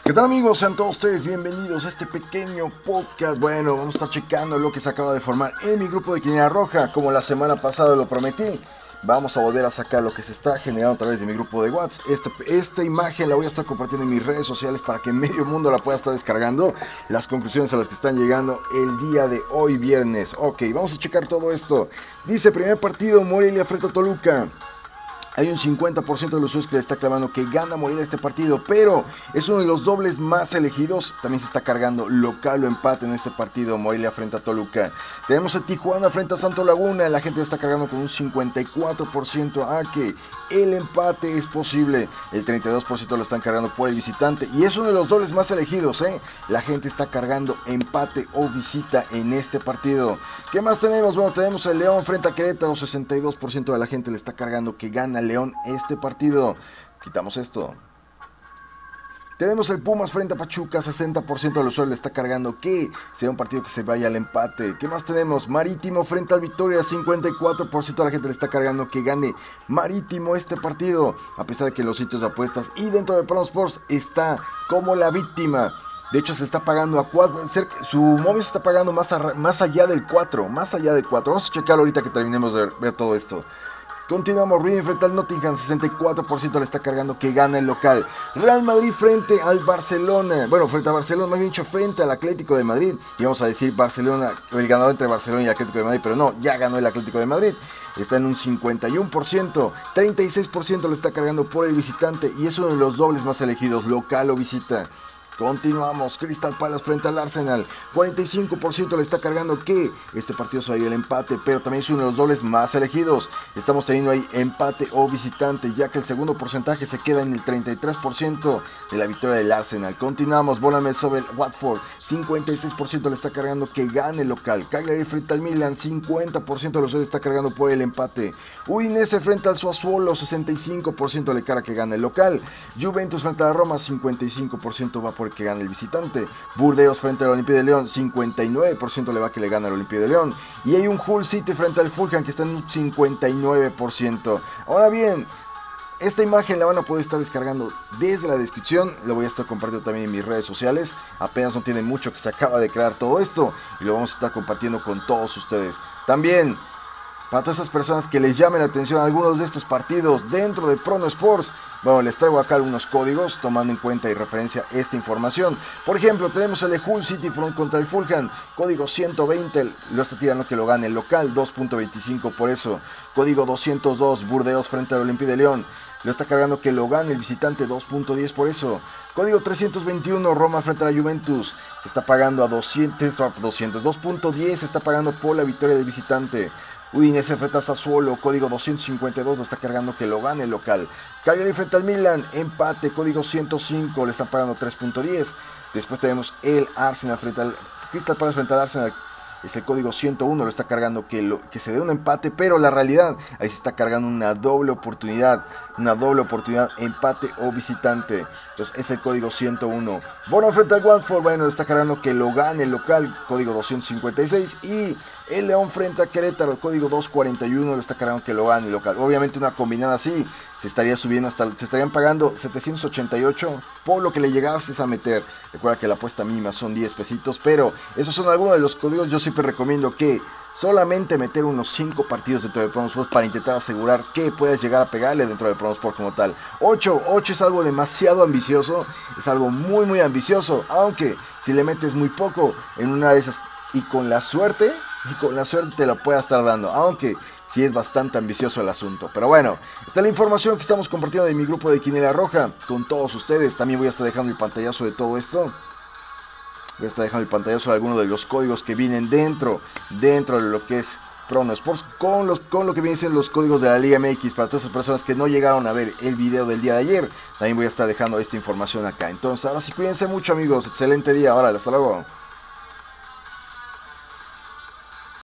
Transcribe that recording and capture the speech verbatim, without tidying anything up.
¿Qué tal, amigos? Sean todos ustedes bienvenidos a este pequeño podcast. Bueno, vamos a estar checando lo que se acaba de formar en mi grupo de Quiniela Roja. Como la semana pasada lo prometí, vamos a volver a sacar lo que se está generando a través de mi grupo de WhatsApp. Este, esta imagen la voy a estar compartiendo en mis redes sociales para que medio mundo la pueda estar descargando. Las conclusiones a las que están llegando el día de hoy viernes. Ok, vamos a checar todo esto. Dice, primer partido, Morelia frente a Toluca. Hay un cincuenta por ciento de los usuarios que le está clavando que gana Morelia este partido, pero es uno de los dobles más elegidos. También se está cargando local o empate en este partido, Morelia frente a Toluca. Tenemos a Tijuana frente a Santos Laguna. La gente le está cargando con un cincuenta y cuatro por ciento a que el empate es posible. El treinta y dos por ciento lo están cargando por el visitante y es uno de los dobles más elegidos, ¿eh? La gente está cargando empate o visita en este partido. ¿Qué más tenemos? Bueno, tenemos el León frente a Querétaro. sesenta y dos por ciento de la gente le está cargando que gana León este partido. Quitamos esto. Tenemos el Pumas frente a Pachuca. sesenta por ciento de los usuarios le está cargando que sea un partido que se vaya al empate. ¿Qué más tenemos? Marítimo frente al Victoria. cincuenta y cuatro por ciento de la gente le está cargando que gane Marítimo este partido, a pesar de que los sitios de apuestas y dentro de Prono Sports está como la víctima. De hecho, se está pagando a cuatro, cerca, su móvil se está pagando más, a, más allá del cuatro, más allá del cuatro. Vamos a checarlo ahorita que terminemos de ver, ver todo esto. Continuamos, Reading frente al Nottingham, sesenta y cuatro por ciento le está cargando que gana el local. Real Madrid frente al Barcelona, bueno, frente a Barcelona, más bien dicho, frente al Atlético de Madrid. Y vamos a decir Barcelona, el ganador entre Barcelona y el Atlético de Madrid, pero no, ya ganó el Atlético de Madrid. Está en un cincuenta y uno por ciento, treinta y seis por ciento le está cargando por el visitante y es uno de los dobles más elegidos, local o visita. Continuamos, Crystal Palace frente al Arsenal, cuarenta y cinco por ciento le está cargando que este partido se va a ir al empate, pero también es uno de los dobles más elegidos. Estamos teniendo ahí empate o visitante, ya que el segundo porcentaje se queda en el treinta y tres por ciento de la victoria del Arsenal. Continuamos, Bonamel sobre el Watford, cincuenta y seis por ciento le está cargando que gane el local. Cagliari frente al Milan, cincuenta por ciento de los usuarios está cargando por el empate. Udinese frente al Sassuolo, sesenta y cinco por ciento le carga que gane el local. Juventus frente a la Roma, cincuenta y cinco por ciento va por que gane el visitante. Burdeos frente al Olympique de León, cincuenta y nueve por ciento le va que le gana al Olympique de León. Y hay un Hull City frente al Fulham que está en un cincuenta y nueve por ciento. Ahora bien, esta imagen la van a poder estar descargando desde la descripción. Lo voy a estar compartiendo también en mis redes sociales. Apenas no tiene mucho que se acaba de crear todo esto y lo vamos a estar compartiendo con todos ustedes. También, para todas esas personas que les llamen la atención a algunos de estos partidos dentro de Prono Sports, bueno, les traigo acá algunos códigos tomando en cuenta y referencia esta información. Por ejemplo, tenemos el de Hull City Front contra el Fulham, código ciento veinte, lo está tirando que lo gane el local, dos punto veinticinco por eso. Código doscientos dos, Burdeos frente al Olympique de León, lo está cargando que lo gane el visitante, dos punto diez por eso. Código trescientos veintiuno, Roma frente a la Juventus, se está pagando a doscientos, doscientos, dos punto diez, se está pagando por la victoria del visitante. Udinese frente a Sassuolo, código doscientos cincuenta y dos, lo está cargando que lo gane el local. Cagliari frente al Milan, empate, código ciento cinco, le están pagando tres punto diez. Después tenemos el Arsenal frente al Crystal Palace frente al Arsenal, es el código ciento uno, lo está cargando que, lo, que se dé un empate, pero la realidad, ahí se está cargando una doble oportunidad, una doble oportunidad, empate o visitante. Entonces es el código ciento uno. Bono frente al Watford, bueno, le está cargando que lo gane el local, código doscientos cincuenta y seis. Y el León frente a Querétaro, el código doscientos cuarenta y uno, le está cargando que lo gane el local. Obviamente una combinada así se estaría subiendo hasta, se estarían pagando setecientos ochenta y ocho por lo que le llegases a meter. Recuerda que la apuesta mínima son diez pesitos, pero esos son algunos de los códigos. Yo siempre recomiendo que solamente meter unos cinco partidos dentro de Prono Sports para intentar asegurar que puedas llegar a pegarle dentro de Prono Sports como tal. ocho, ocho es algo demasiado ambicioso, es algo muy muy ambicioso, aunque si le metes muy poco en una de esas y con la suerte, y con la suerte te lo pueda estar dando, aunque sí es bastante ambicioso el asunto. Pero bueno, esta es la información que estamos compartiendo de mi grupo de Quiniela Roja con todos ustedes. También voy a estar dejando el pantallazo de todo esto. Voy a estar dejando el pantallazo de algunos de los códigos que vienen dentro, dentro de lo que es Prono Sports, con, los, con lo que vienen los códigos de la Liga M X. Para todas esas personas que no llegaron a ver el video del día de ayer, también voy a estar dejando esta información acá. Entonces, ahora sí, cuídense mucho, amigos. Excelente día. Ahora, hasta luego.